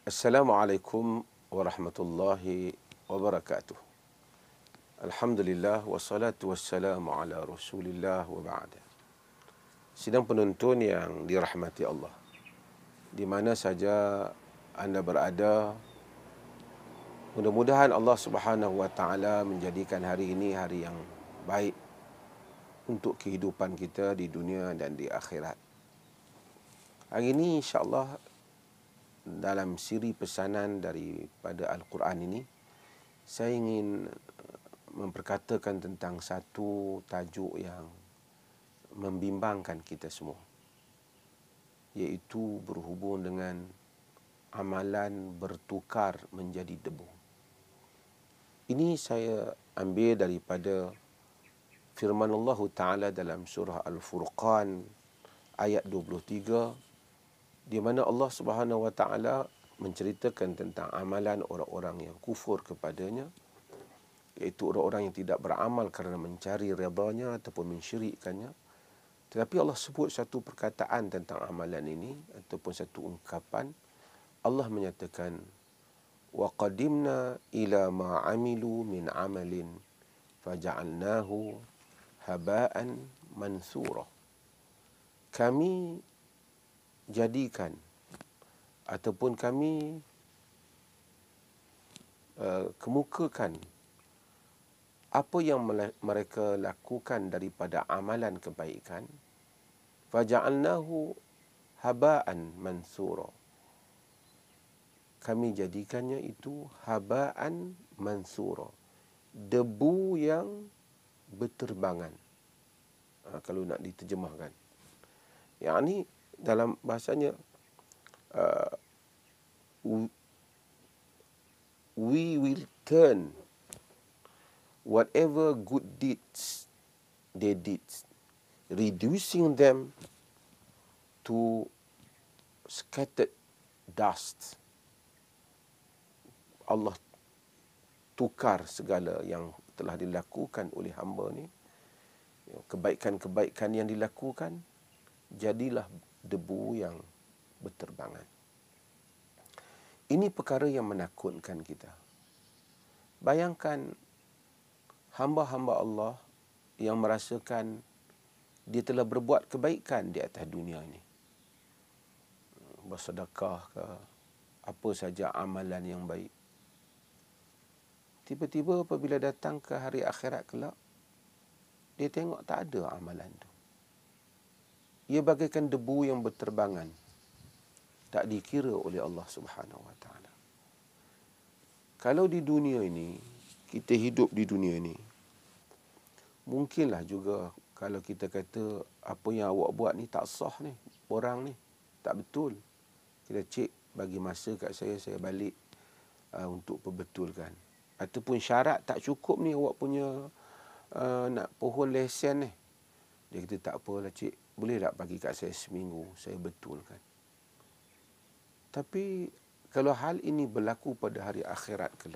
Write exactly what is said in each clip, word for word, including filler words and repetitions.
Assalamualaikum warahmatullahi wabarakatuh. Alhamdulillah wassalatu wassalamu ala Rasulillah wa ba'da. Sidang penonton yang dirahmati Allah, di mana saja anda berada, mudah-mudahan Allah Subhanahu wa taala menjadikan hari ini hari yang baik untuk kehidupan kita di dunia dan di akhirat. Hari ini insya-Allah dalam siri pesanan daripada Al-Quran ini, saya ingin memperkatakan tentang satu tajuk yang membimbangkan kita semua, iaitu berhubung dengan amalan bertukar menjadi debu. Ini saya ambil daripada firman Allah Ta'ala dalam surah Al-Furqan ayat dua puluh tiga, di mana Allah Subhanahu wa taala menceritakan tentang amalan orang-orang yang kufur kepadanya, iaitu orang-orang yang tidak beramal kerana mencari redanya ataupun mensyirikkannya. Tetapi Allah sebut satu perkataan tentang amalan ini ataupun satu ungkapan. Allah menyatakan, wa qadimna ila ma amilu min amalin faja'alnahu haba'an mansura. Kami jadikan ataupun kami uh, kemukakan apa yang mereka lakukan daripada amalan kebaikan, faja'alnahu haba'an mansura. Kami jadikannya itu haba'an mansura, debu yang berterbangan. Ha, kalau nak diterjemahkan, yakni dalam bahasanya, uh, we will turn whatever good deeds they did, reducing them to scattered dust. Allah tukar segala yang telah dilakukan oleh hamba ni, kebaikan-kebaikan yang dilakukan, jadilah debu yang berterbangan. Ini perkara yang menakutkan kita. Bayangkan hamba-hamba Allah yang merasakan dia telah berbuat kebaikan di atas dunia ini, bersedekah ke, apa saja amalan yang baik. Tiba-tiba apabila datang ke hari akhirat kelak, dia tengok tak ada amalan tu. Ia bagaikan debu yang berterbangan, tak dikira oleh Allah Subhanahu wa taala. Kalau di dunia ini, kita hidup di dunia ini, mungkinlah juga kalau kita kata apa yang awak buat ni tak sah ni, orang ni tak betul. Kita cek, bagi masa kat saya, saya balik uh, untuk perbetulkan. Ataupun syarat tak cukup ni awak punya uh, nak pohon lesen ni. Dia kata tak apalah cik, boleh tak bagi kat saya seminggu, saya betulkan. Tapi kalau hal ini berlaku pada hari akhirat kelak,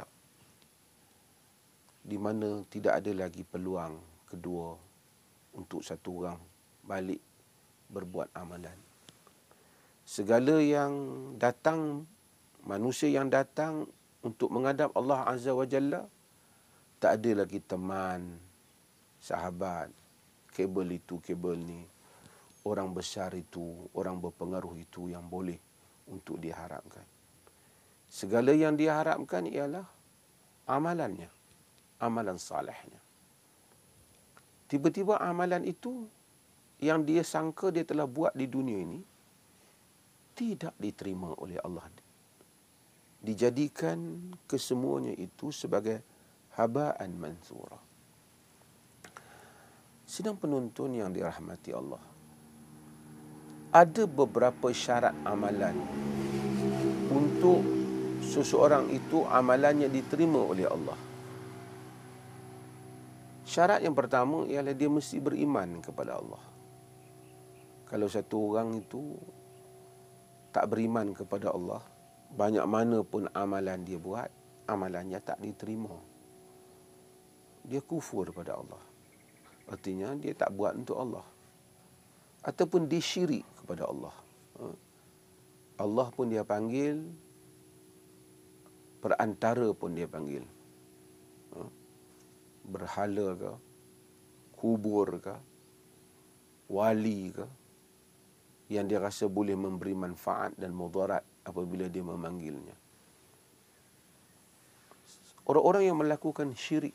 di mana tidak ada lagi peluang kedua untuk satu orang balik berbuat amalan. Segala yang datang, manusia yang datang untuk menghadap Allah Azza wa Jalla, tak ada lagi teman, sahabat, kabel itu, kabel ni, orang besar itu, orang berpengaruh itu yang boleh untuk diharapkan. Segala yang diharapkan ialah amalannya, amalan salihnya. Tiba-tiba amalan itu yang dia sangka dia telah buat di dunia ini tidak diterima oleh Allah. Dijadikan kesemuanya itu sebagai haba'an mansura. Sidang penonton yang dirahmati Allah, ada beberapa syarat amalan untuk seseorang itu amalannya diterima oleh Allah. Syarat yang pertama ialah dia mesti beriman kepada Allah. Kalau satu orang itu tak beriman kepada Allah, banyak mana pun amalan dia buat, amalannya tak diterima. Dia kufur pada Allah. Artinya dia tak buat untuk Allah. Ataupun dia syirik kepada Allah. Allah pun dia panggil perantara pun dia panggil. Ha? Berhala ke, kubur ke, wali ke, yang dia rasa boleh memberi manfaat dan mudarat apabila dia memanggilnya. Orang-orang yang melakukan syirik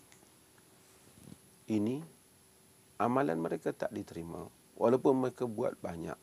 ini, amalan mereka tak diterima, walaupun mereka buat banyak.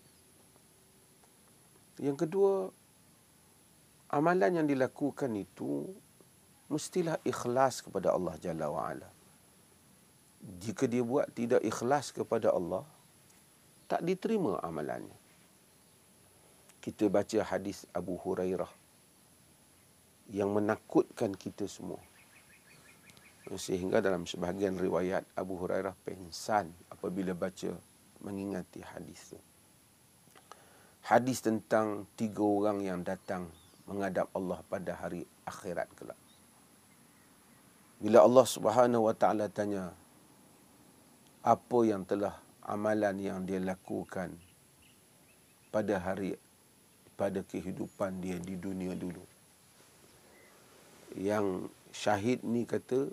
Yang kedua, amalan yang dilakukan itu mestilah ikhlas kepada Allah Jalla wa'ala. Jika dia buat tidak ikhlas kepada Allah, tak diterima amalannya. Kita baca hadis Abu Hurairah yang menakutkan kita semua. Sehingga dalam sebahagian riwayat, Abu Hurairah pengsan apabila baca mengingati hadis itu. Hadis tentang tiga orang yang datang menghadap Allah pada hari akhirat kelak. Bila Allah Subhanahu wa taala tanya, apa yang telah amalan yang dia lakukan pada hari, pada kehidupan dia di dunia dulu. Yang syahid ni kata,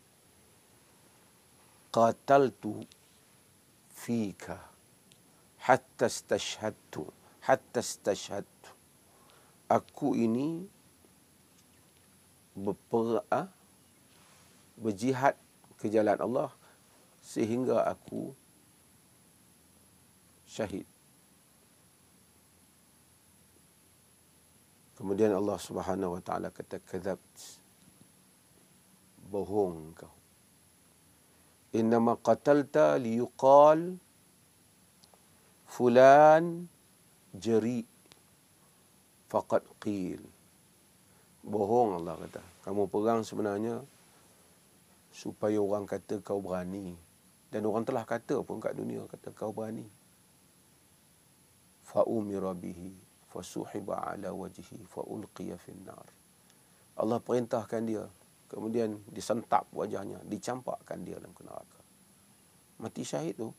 qataltu fika hatta istashhadtu hatta istashhadtu. Aku ini berperang, berjihad ke jalan Allah sehingga aku syahid. Kemudian Allah Subhanahu wa taala kata, kadzabt, bohong kau. Innama qatalta liyuqal fulan jari faqad qil. Bohong, Allah kata. Kamu perang sebenarnya supaya orang kata kau berani. Dan orang telah kata pun kat dunia, kata kau berani. Fa umira bihi fasuhiba ala wajhi fa ulqiya finnar. Allah perintahkan dia, kemudian disentap wajahnya, dicampakkan dia dalam neraka. Mati syahid tu.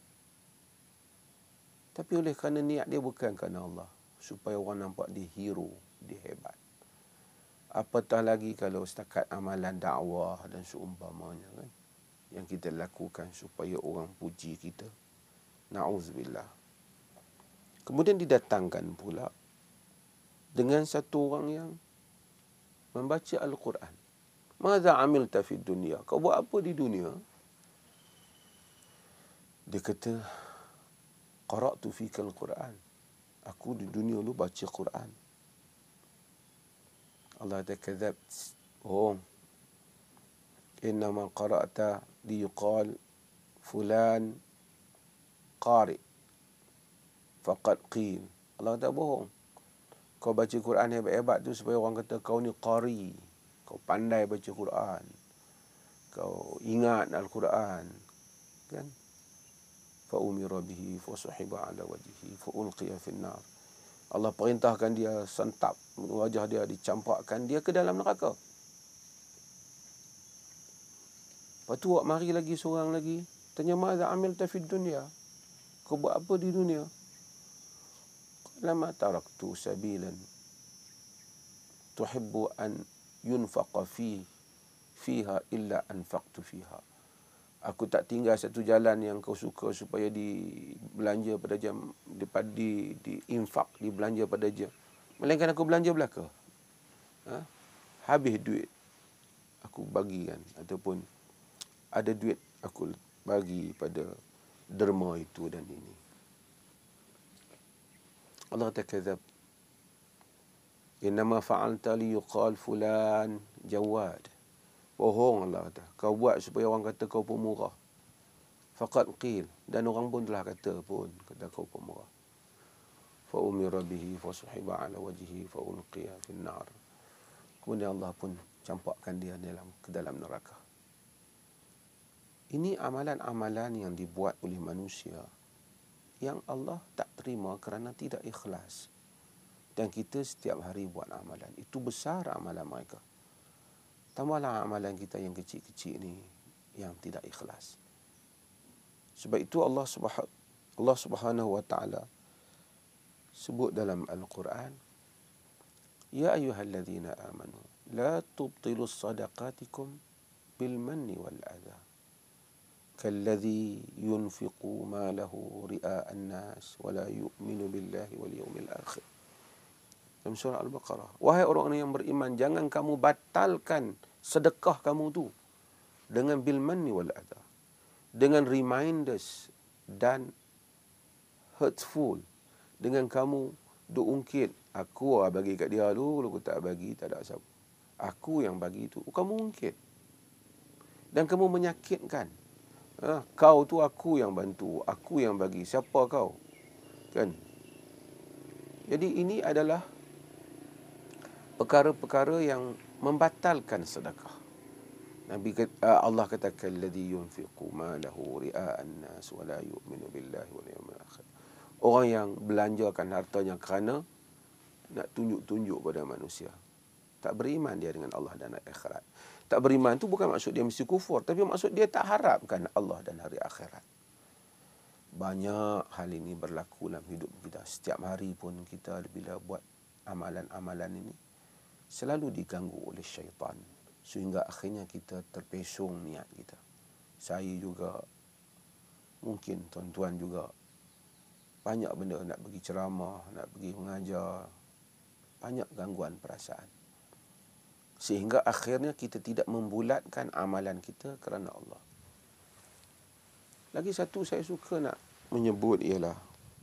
Tapi oleh kerana niat dia bukan kerana Allah, supaya orang nampak dia hero, dia hebat. Apatah lagi kalau setakat amalan dakwah dan seumpamanya kan, yang kita lakukan supaya orang puji kita. Na'udzubillah. Kemudian didatangkan pula dengan satu orang yang membaca Al-Quran. Madza amilta fid dunya? Kau buat apa di dunia? Dia kata, qara'tu fika al-Quran. Aku di dunia lu baca Quran. Allah kata, kadzabt. Oh. Innama qara'ta liyuqal fulan qari faqad qil. Allah kata bohong. Kau baca Quran hebat-hebat tu supaya orang kata kau ni qari. Kau pandai baca Quran. Kau ingat Al-Quran. Kan? Fa umira bihi fa suhiba ala wajhihi fa ulqiya finnar. Allah perintahkan dia, sentap wajah dia, dicampakkan dia ke dalam neraka. Lepas tu mari lagi seorang lagi tanya, madza amilta fid dunya? Kau buat apa di dunia? Lama taraktu sabilan tuhibbu an yunfaqa fi fiha illa anfaqtu fiha. Aku tak tinggal satu jalan yang kau suka supaya dibelanja pada jam di di, di infak, dibelanja pada jam. Melainkan aku belanja belaka. Ha? Habis duit aku bagikan, ataupun ada duit aku bagi pada derma itu dan ini. Allah kata, kadzab. Innama fa'alta liyuqal fulan jawad. Bohong, Allah kata. Kau buat supaya orang kata kau pemurah. Faqad qil. Dan orang pun telah kata pun, kata kau pemurah. Fa umira bihi fa suhiba ala wajhihi fa ulqiya finnar. Kemudian Allah pun campakkan dia dalam ke dalam neraka. Ini amalan-amalan yang dibuat oleh manusia yang Allah tak terima kerana tidak ikhlas. Dan kita setiap hari buat amalan. Itu besar amalan mereka. Tambahlah amalan kita yang kecil-kecil ni yang tidak ikhlas. Sebab itu Allah Subhanahu Allah Subhanahu wa taala sebut dalam Al-Quran, ya ayyuhallazina amanu la tubtilu sadaqatikum bil manni wal adha kalladhi yunfiqu malahu ri'a an-nas wa la yu'minu billahi wal yawmil akhir. Dalam surah Al-Baqarah, wahai orang-orang yang beriman, jangan kamu batalkan sedekah kamu tu dengan bil manni wal adha, dengan reminders dan hurtful, dengan kamu duk ungkit, aku lah bagi kat dia dulu, aku tak bagi, tak ada siapa. Aku yang bagi tu, kamu ungkit. Dan kamu menyakitkan. Ha, kau tu aku yang bantu, aku yang bagi, siapa kau? Kan? Jadi ini adalah perkara-perkara yang membatalkan sedekah. Nabi kata, Allah katakan alladhi yunfiqu malahu ri'a an-nas wa la yu'minu billahi wal yawmil akhir. Orang yang belanjakan hartanya kerana nak tunjuk-tunjuk pada manusia. Tak beriman dia dengan Allah dan hari akhirat. Tak beriman tu bukan maksud dia mesti kufur, tapi maksud dia tak harapkan Allah dan hari akhirat. Banyak hal ini berlaku dalam hidup kita. Setiap hari pun kita bila buat amalan-amalan ini selalu diganggu oleh syaitan, sehingga akhirnya kita terpesong niat kita. Saya juga, mungkin tuan-tuan juga, banyak benda nak pergi ceramah, nak pergi mengajar, banyak gangguan perasaan. Sehingga akhirnya kita tidak membulatkan amalan kita kerana Allah. Lagi satu saya suka nak menyebut ialah,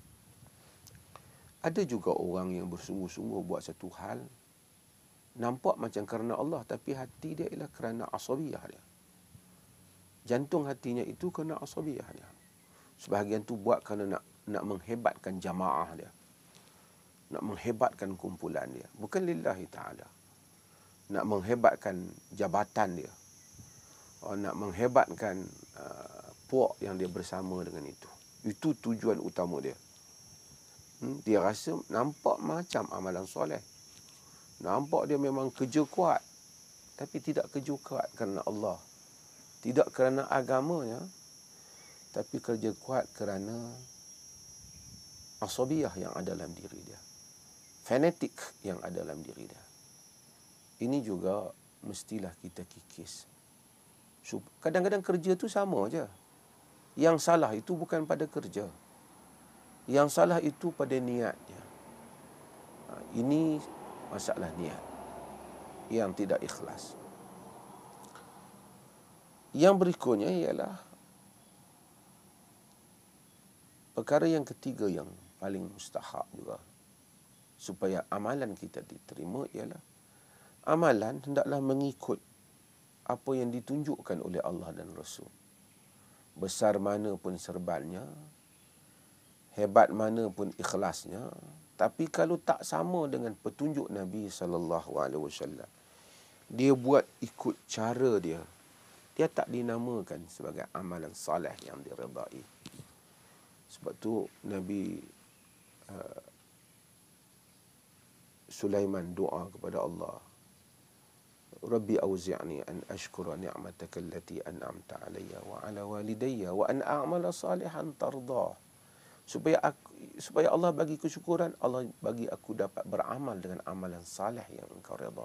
ada juga orang yang bersungguh-sungguh buat satu hal, nampak macam kerana Allah, tapi hati dia ialah kerana asabiyah dia. Jantung hatinya itu kerana asabiyah dia. Sebahagian tu buat kerana nak nak menghebatkan jamaah dia, nak menghebatkan kumpulan dia, bukan lillahi ta'ala. Nak menghebatkan jabatan dia, oh, nak menghebatkan uh, puak yang dia bersama dengan itu. Itu tujuan utama dia. Hmm, dia rasa nampak macam amalan soleh, nampak dia memang kerja kuat, tapi tidak kerja kuat kerana Allah, tidak kerana agamanya, tapi kerja kuat kerana asabiyah yang ada dalam diri dia, fanatik yang ada dalam diri dia. Ini juga mestilah kita kikis. Kadang-kadang kerja tu sama je. Yang salah itu bukan pada kerja, yang salah itu pada niatnya. Ini masalah niat yang tidak ikhlas. Yang berikutnya ialah perkara yang ketiga yang paling mustahab juga supaya amalan kita diterima ialah amalan hendaklah mengikut apa yang ditunjukkan oleh Allah dan Rasul. Besar mana pun serbannya, hebat mana pun ikhlasnya, tapi kalau tak sama dengan petunjuk Nabi sallallahu alaihi wasallam, dia buat ikut cara dia, dia tak dinamakan sebagai amalan saleh yang diredai. Sebab tu Nabi uh, Sulaiman doa kepada Allah, Rabbi auzi'ni an ashkura ni'mataka allati an'amta alayya wa ala walidayya wa an a'mala salihan tardah. Supaya aku, supaya Allah bagi kesyukuran, Allah bagi aku dapat beramal dengan amalan salih yang engkau redha.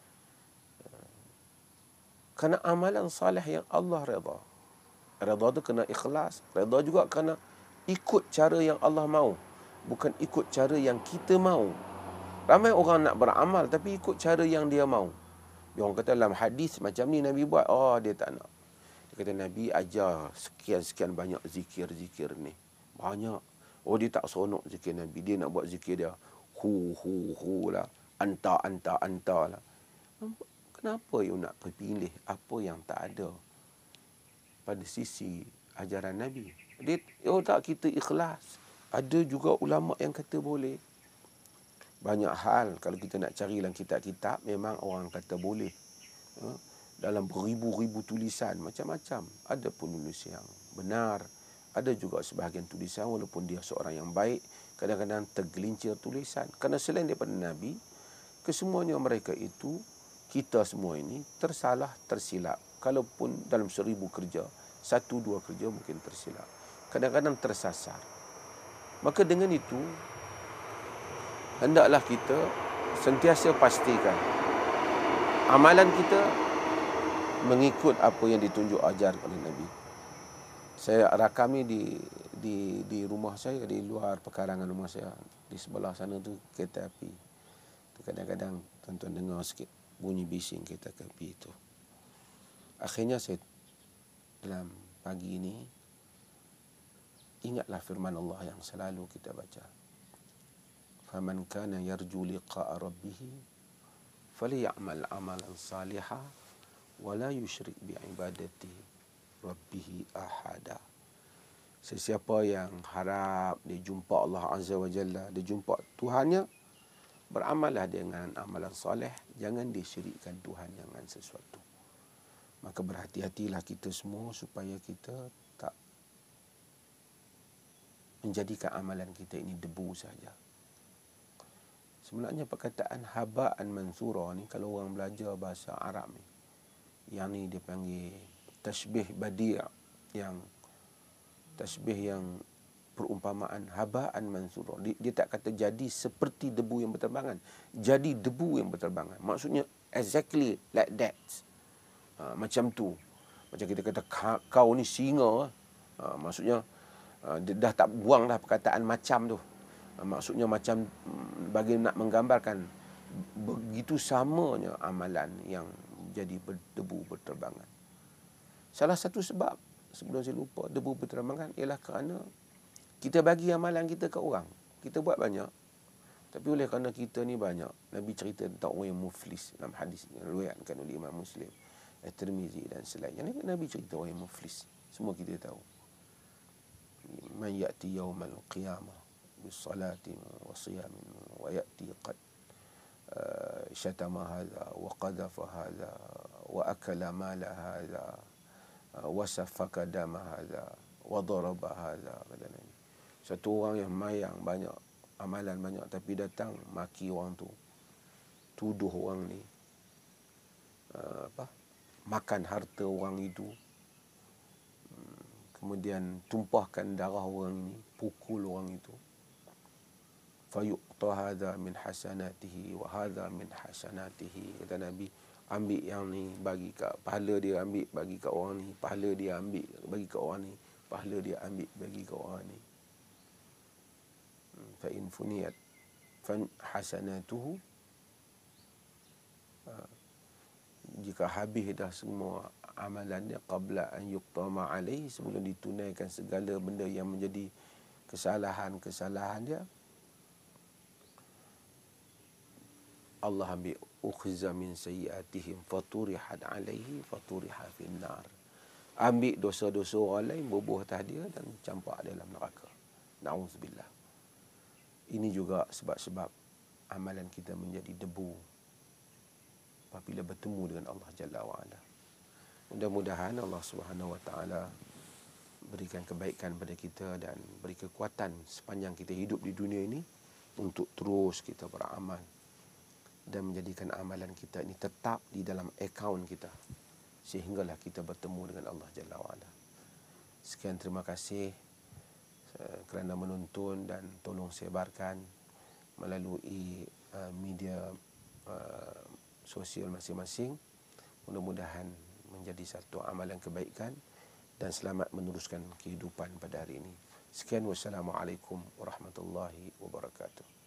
Kerana amalan salih yang Allah redha. Redha tu kena ikhlas, redha juga kena ikut cara yang Allah mahu, bukan ikut cara yang kita mahu. Ramai orang nak beramal tapi ikut cara yang dia mahu. Dia orang kata dalam hadis macam ni Nabi buat, oh dia tak nak. Dia kata Nabi ajar sekian-sekian banyak zikir-zikir ni. Banyak. Oh dia tak seronok zikir Nabi. Dia nak buat zikir dia hu hu hu lah, anta anta anta lah. Kenapa you nak pilih apa yang tak ada pada sisi ajaran Nabi? Dia, oh tak, kita ikhlas. Ada juga ulama yang kata boleh. Banyak hal kalau kita nak cari dalam kitab-kitab, memang orang kata boleh. Ha? Dalam beribu-ribu tulisan macam-macam. Ada penulis yang benar, ada juga sebahagian tulisan walaupun dia seorang yang baik, kadang-kadang tergelincir tulisan. Kerana selain daripada Nabi, kesemuanya mereka itu, kita semua ini tersalah, tersilap. Kalaupun dalam seribu kerja, satu dua kerja mungkin tersilap. Kadang-kadang tersasar. Maka dengan itu, hendaklah kita sentiasa pastikan amalan kita mengikut apa yang ditunjuk ajar oleh Nabi. Saya rakam ni di di di rumah saya, di luar pekarangan rumah saya, di sebelah sana tu kereta api. Tu kadang-kadang tuan-tuan dengar sikit bunyi bising kereta api itu. Akhirnya saya dalam pagi ini ingatlah firman Allah yang selalu kita baca. Faman kana yarju liqa'a rabbih falyamal amalan salihan wa la yusyrik bi ibadati rabbih ahada. Sesiapa yang harap dia jumpa Allah Azza wa Jalla, dia jumpa Tuhannya, beramallah dengan amalan soleh, jangan disyirikkan Tuhan dengan sesuatu. Maka berhati-hatilah kita semua supaya kita tak menjadikan amalan kita ini debu saja. Sebenarnya perkataan haba'an mansura ni, kalau orang belajar bahasa Arab ni, yang ni dia panggil tashbih badi', yang tashbih yang perumpamaan haba'an mansura. Dia, dia tak kata jadi seperti debu yang berterbangan, jadi debu yang berterbangan. Maksudnya exactly like that. Ha, macam tu. Macam kita kata kau ni singa. Ha, maksudnya ha, dia dah tak buang dah perkataan macam tu. Ha, maksudnya macam bagi nak menggambarkan begitu samanya amalan yang jadi debu berterbangan. Salah satu sebab, sebelum saya lupa, debu berterbangan ialah kerana kita bagi amalan kita ke orang. Kita buat banyak, tapi oleh kerana kita ni banyak, Nabi cerita tentang orang yang muflis dalam hadis yang riwayatkan oleh Imam Muslim, At-Tirmizi dan selainnya. Nabi cerita orang yang muflis. Semua kita tahu. Man ya'ti yawmal qiyamah bis-salati wa siyamin wa ya'ti qad uh, syatama hadha wa qadhafa hadha wa akala mala hadha uh, wa safaka dama hadha wa daraba hadha. Kata Nabi, satu orang yang mayang banyak, amalan banyak, tapi datang maki orang tu, tuduh orang ni, uh, apa makan harta orang itu, kemudian tumpahkan darah orang ini, pukul orang itu. Fayuqta hadha min hasanatihi wa hadha min hasanatihi. Kata Nabi, ambil yang ni bagi kat pahala dia, ambil bagi kat orang ni, pahala dia ambil bagi kat orang ni, pahala dia ambil bagi kat orang ni. Fa in funiyat fan hasanatuhu, jika habis dah semua amalannya, qabla an yuqtama alaihi, sebelum ditunaikan segala benda yang menjadi kesalahan-kesalahan dia, Allah ambil ukhiza min sayyiatihim faturihat alaihi faturiha finnar. Ambil dosa-dosa orang lain, bubuh atas dia dan campak dalam neraka. Na'udzubillah. Ini juga sebab-sebab amalan kita menjadi debu apabila bertemu dengan Allah Jalla wa'ala. Mudah-mudahan Allah Subhanahu wa ta'ala berikan kebaikan pada kita dan beri kekuatan sepanjang kita hidup di dunia ini untuk terus kita beramal dan menjadikan amalan kita ini tetap di dalam akaun kita sehinggalah kita bertemu dengan Allah Jalla wa'ala. Sekian, terima kasih kerana menonton dan tolong sebarkan melalui uh, media uh, sosial masing-masing. Mudah-mudahan menjadi satu amalan kebaikan dan selamat meneruskan kehidupan pada hari ini. Sekian, wassalamualaikum warahmatullahi wabarakatuh.